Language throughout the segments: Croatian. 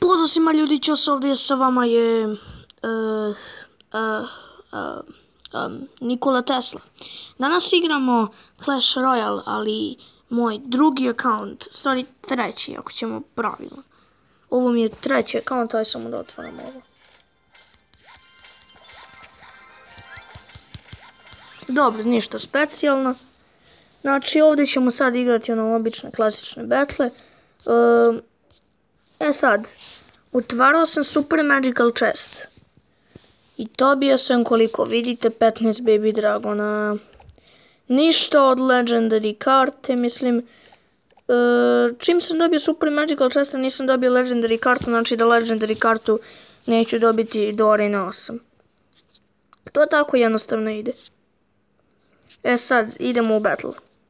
Pozdrav svima ljudi, čas ovdje sa vama je Nikola Tesla. Danas igramo Clash Royale, ali moj drugi account, stvari treći ako ćemo pravilno. Ovo mi je treći account, aj samo da otvaram ovo. Dobro, ništa specijalno. Znači ovdje ćemo sad igrati ono obične klasične betle. Sad, otvarao sam Super Magical Chest. I dobio sam, koliko vidite, 15 Baby Dragona. Ništa od Legendary karte, mislim. Čim sam dobio Super Magical Chest, nisam dobio Legendary kartu, znači da Legendary kartu neću dobiti do Arena 8. To tako jednostavno ide. Sad, idemo u battle.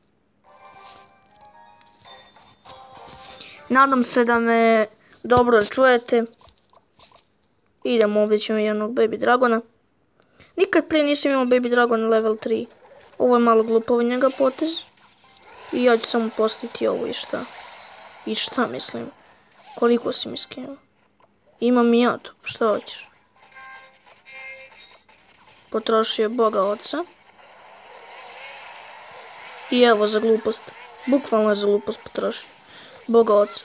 Nadam se da me dobro čujete. Idemo, ovdje ćemo jednog Baby Dragona. Nikad prije nisam imao Baby Dragon level 3. Ovo je malo glupo njega potez. I ja ću samo postaviti ovo i šta. I šta mislim? Koliko si mi skinuo? Imam i ja to, šta hoćeš? Potrošio Boga oca. I evo za glupost. Bukvalno je za glupost potrošio Boga oca.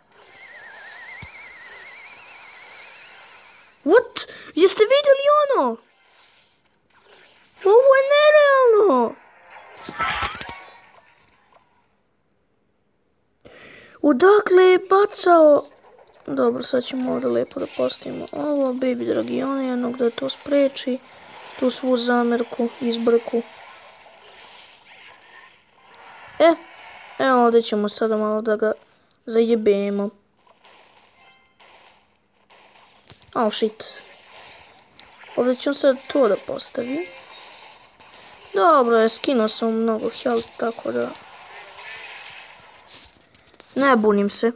What? Jeste vidjeli ono? Ovo je nerealno! Odakle je bacao? Dobro, sad ćemo ovdje lijepo da postavimo ovo. Baby Dragiona jednog da to spreči. Tu svu zamerku, izbrku. Evo ovdje ćemo sada malo da ga zajebemo. Oh shit. Ovdje ću sad to da postavim. Dobro je, skinuo sam mnogo health, tako da ne bunim se.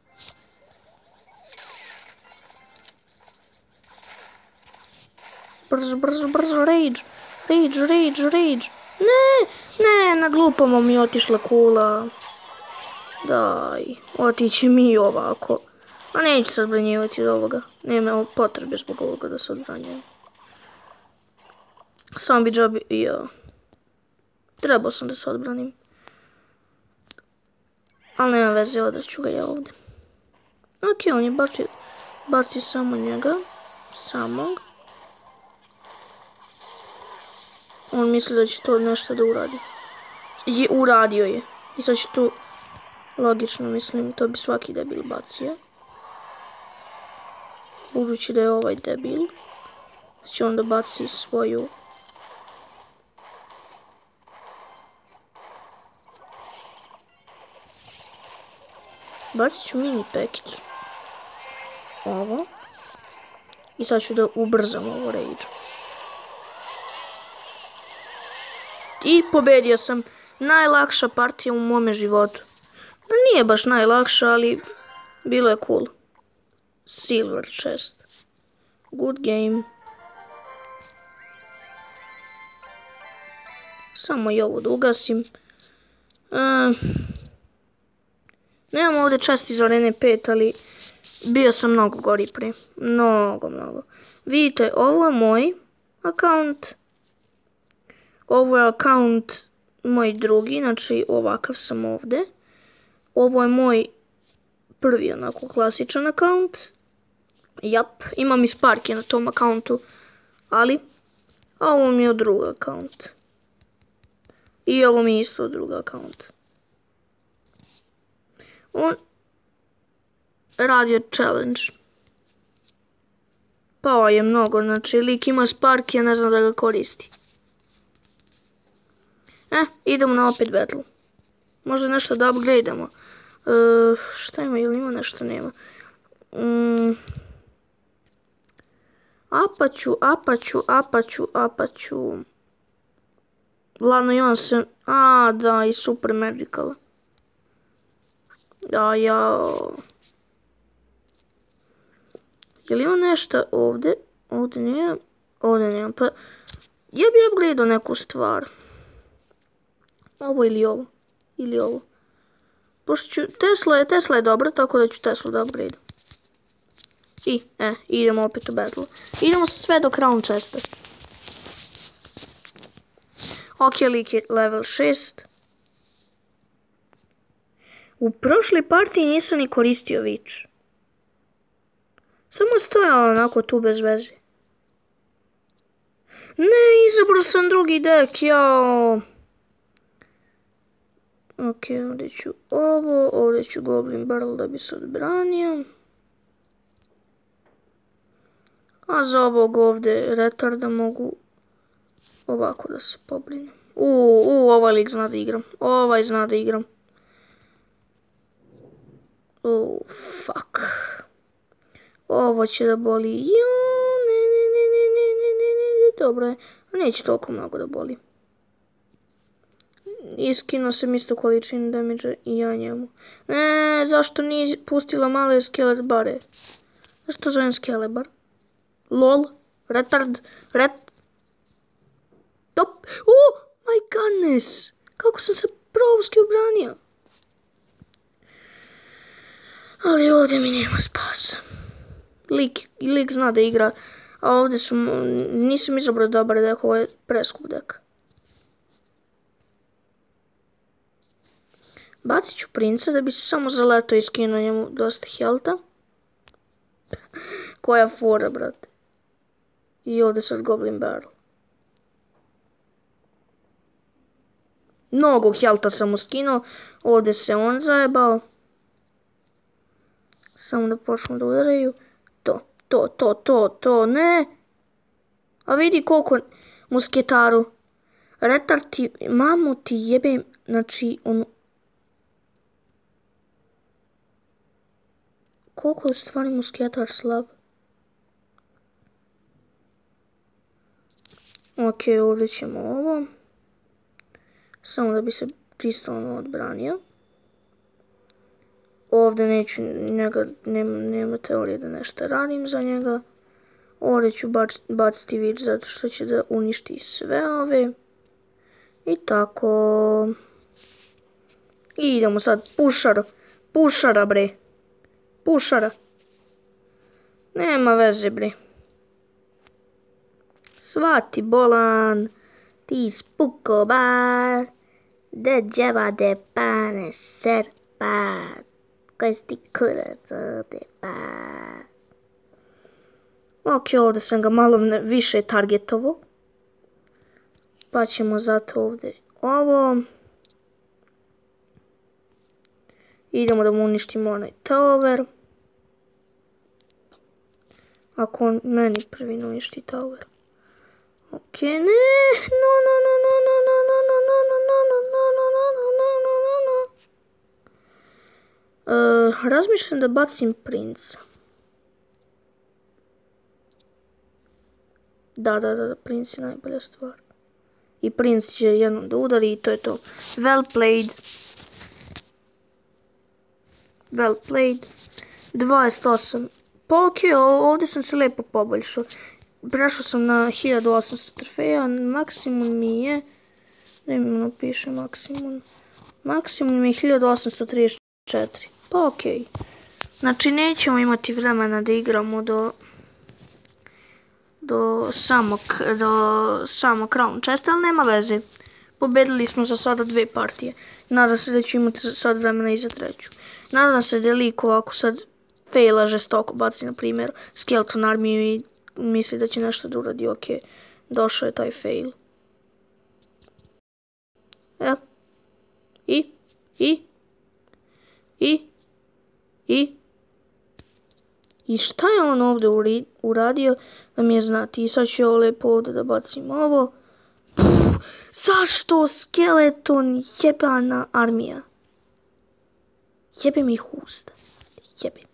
Brzo, rage. Ne, na glupomo mi otišla kula. Daj, otići mi ovako. A neću se odbranjivati od ovoga. Nema potrebe zbog ovoga da se odbranjujem. Samo bi dobio. Trebao sam da se odbranim. Ali nema veze, odrat ću ga ja ovdje. Ok, on je bacio samo njega. Samog. On misli da će to nešto da uradi. Uradio je. I sad će tu, logično mislim, to bi svaki debil bacio. Budući da je ovaj debil, će onda baci svoju. Bacit ću mini pekicu. Ovo. I sad ću da ubrzam ovo rage. I pobedio sam. Najlakša partija u mome životu. Nije baš najlakša, ali bilo je cool. Silver chest. Good game. Samo i ovo da ugasim. Nemam ovdje chest iz Arene 5, ali bio sam mnogo gori prije. Mnogo. Vidite, ovo je moj account. Ovo je account moj drugi, znači ovakav sam ovdje. Ovo je moj prvi onako klasičan account. Jap, imam i Sparky na tom accountu, ali ovo mi je drugi account. I ovo mi je isto drugi account. On radio challenge. Pao je mnogo, znači lik ima Sparky, ja ne znam da ga koristi. Idemo na opet battle. Možda nešto da upgradeamo. Šta ima, ili ima nešto, nema. Apaću. Glavno imam se, da, i Super Magical. Da, je li ima nešto ovdje? Ovdje nije, pa ja bi upgradeao neku stvar. Ovo ili ovo. Pošto ću, Tesla je dobra, tako da ću Tesla da upgrade. Idemo opet u battle. Idemo sve do crown chesta. Ok, lik je level 6. U prošloj partiji nisam ni koristio Witch. Samo stojala onako tu bez veze. Ne, izabrao sam drugi deck, jao. Ok, ovdje ću ovo, ovdje ću Goblin Barrel da bi se odbranio. A za ovog ovdje retarda mogu ovako da se pobrinem. Ovaj lik zna da igram. Ovaj zna da igram. Fuck. Ovo će da boli. Ne. Dobro je. Neće toliko mnogo da boli. Iskinuo sam isto količinu damage i ja njemu. Ne, zašto nije pustila male skelet bare? Zašto zovem skelebar? LOL. Retard. Top. Oh my goodness. Kako sam se provski obranio. Ali ovdje mi nema spasa. Lik zna da igra. A ovdje su... Nisam izabrao dobar dek, ovo je preskup dek. Bacit ću princa da bi se samo zaletao i skinuo njemu dosta healtha. Koja fora, brate. I ovdje sad Goblin Barrel. Mnogo healtha sam mu skinuo. Ovdje se on zajebao. Samo da počnu da udaraju. To, ne. A vidi koliko musketaru. Retard ti, mamu ti jebem, znači ono... Koliko je u stvari musketar slab. Ok, ovdje ćemo ovo. Samo da bi se čisto ono odbranio. Ovdje neću njega, nema teorije da nešto radim za njega. Ovdje ću baciti Witch zato što će da uništi sve ove. I tako. I idemo sad, pušara bre. Pušara. Nema veze bre. Svati bolan. Ti spukobar. De džava de pane serpat. Kaj si ti kurac ovdje pa. Ok, ovdje sam ga malo više targetovo. Pa ćemo zato ovdje ovo. Idemo da mu uništimo onaj tower. Ako on meni prvi uništi tower. Ok, ne. No. Razmišljam da bacim princa. Da, princ je najbolja stvar. I princ će jednom da udari i to je to. Well played. 28. Pa ok, ovdje sam se lijepo poboljšao. Prešao sam na 1800 trofeja, maksimum mi je... Da mi napiše maksimum. Maksimum mi je 1834. Pa ok. Znači nećemo imati vremena da igramo do samog crown chesta, ali nema veze. Pobedili smo za sada 2 partije. Nadam se da ću imati sad vremena i za 3. Nadam se da je lik ovako sad faila žestoko baci, na primjer, skeleton armiju i misli da će nešto da uradi. Ok, došao je taj fail. Evo. I šta je on ovdje uradio da mi je znati. I sad ću ovo lijepo ovdje da bacim ovo. Zašto skeleton jebana armija? Jebe mi usta. Jebe.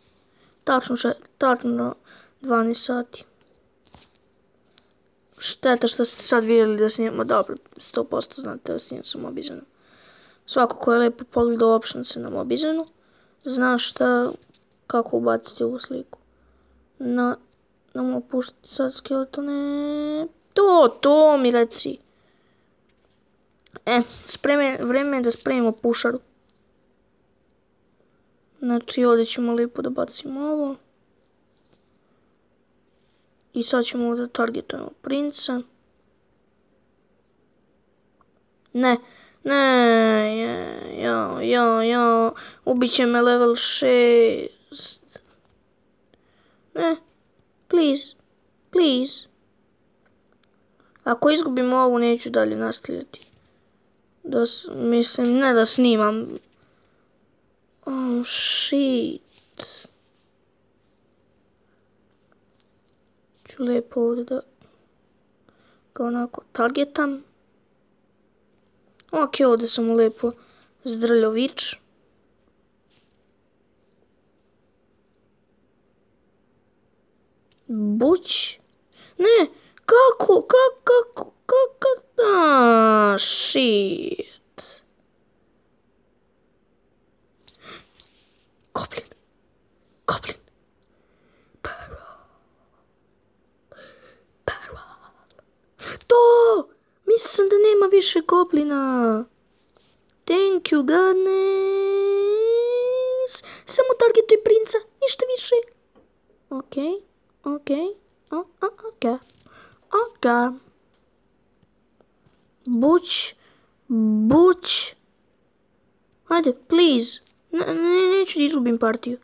Tačno 12 sati. Šteta što ste sad vidjeli da snimamo. Dobro, 100% znate da snimam sa Mobizenu. Svako ko je lijepo pogledao optionse na Mobizenu zna kako ubaciti ovu sliku. Namo puštiti sad skeletone. To mi reci. Vreme je da spremimo pušaru. Znači ovdje ćemo lijepo da bacimo ovo. I sad ćemo ovdje targetujemo princa. Ne, ubit će me level 6. Ne, please. Ako izgubimo ovu, neću dalje nastavljati. Mislim, ne da snimam. Oh, shit. Ću lijepo ovdje da ga onako targetam. Ok, ovdje sam mu lijepo zdrljao vič. Buć. Ne, kako? Shit. Goblin. To! Mislim da nema više goblina. Thank you, godness. Samo targetuj princa, ništa više. Ok. Buć. Hajde, please. Neću da izgubim partiju.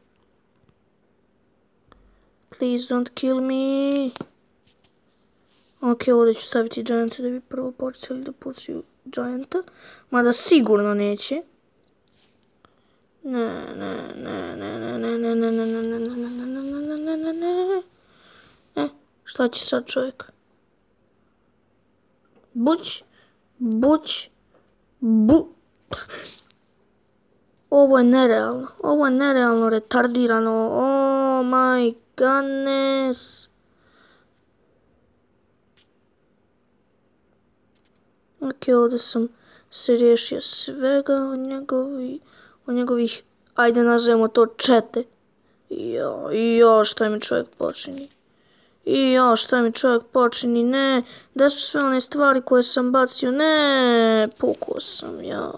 Please don't kill me. Ok, ovdje ću staviti Gianta da bi prvo počeli da pucaju Gianta. Mada sigurno neće. Ne. Šta će sad čovjek? Buć. Ovo je nerealno retardirano. Oh my goodness. Ok, ovdje sam se riješio svega od njegovih, ajde nazovemo to čete. Šta mi čovjek počini. Ne, da su sve one stvari koje sam bacio, ne, pukao sam,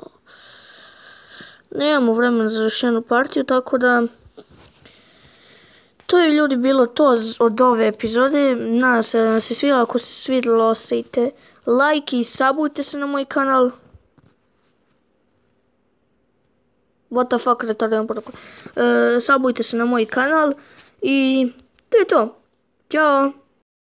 Nemamo vremena za još jednu partiju, tako da to je ljudi bilo to od ove epizode. Nadam se da vam se svidjelo. Ako se svidjelo, ostavite like i subujte se na moj kanal. What the fuck, retardiram protokol. Subujte se na moj kanal i to je to. Ćao!